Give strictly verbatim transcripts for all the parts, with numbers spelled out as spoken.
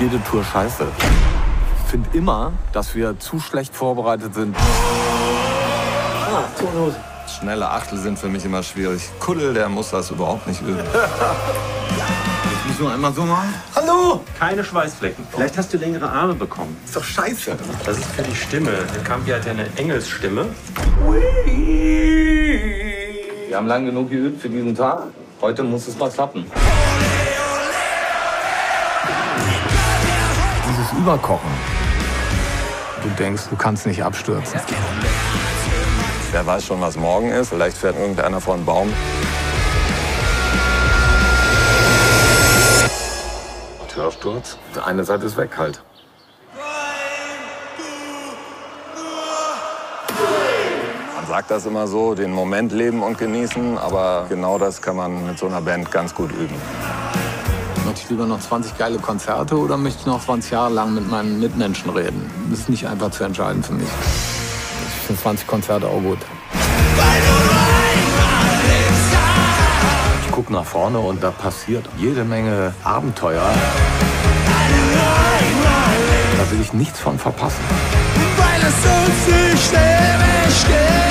jede Tour scheiße. Ich finde immer, dass wir zu schlecht vorbereitet sind. Ah, Tonhose. Schnelle Achtel sind für mich immer schwierig. Kuddel, der muss das überhaupt nicht üben. Jetzt müssen wir einmal so machen. Hallo! Keine Schweißflecken. Vielleicht hast du längere Arme bekommen. Ist doch scheiße. Das ist für die Stimme. Der Campi hat ja eine Engelsstimme. Wir haben lang genug geübt für diesen Tag. Heute muss es mal klappen. Dieses Überkochen. Du denkst, du kannst nicht abstürzen. Wer weiß schon, was morgen ist. Vielleicht fährt irgendeiner vor einen Baum. Hörsturz. Eine Seite ist weg halt. Man sagt das immer so, den Moment leben und genießen, aber genau das kann man mit so einer Band ganz gut üben. Möchte ich lieber noch zwanzig geile Konzerte oder möchte ich noch zwanzig Jahre lang mit meinen Mitmenschen reden? Das ist nicht einfach zu entscheiden für mich. Ich finde zwanzig Konzerte auch gut. Ich gucke nach vorne und da passiert jede Menge Abenteuer. Da will ich nichts von verpassen. Weil es uns nicht ewig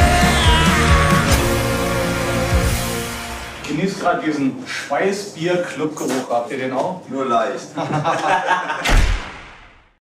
geht. Genießt gerade diesen Schweißbier-Club-Geruch. Habt ihr den auch? Nur leicht.